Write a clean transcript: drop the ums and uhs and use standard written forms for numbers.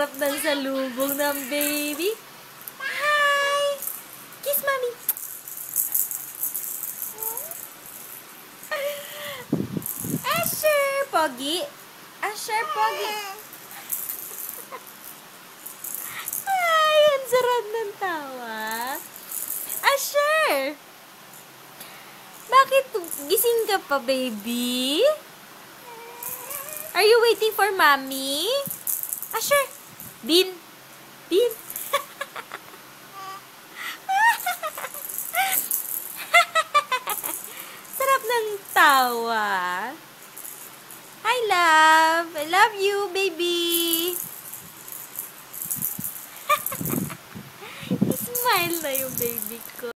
sarap ng salubong ng baby. Hi! Kiss mommy. Asher, Pogi. Asher, Pogi. Ay, ang sarap ng tawa. Asher! Bakit gising ka pa, baby? Are you waiting for mommy? Asher! Bin! Bin! Sarap ng tawa. Hi, love! I love you, baby! Smile na yung baby ko.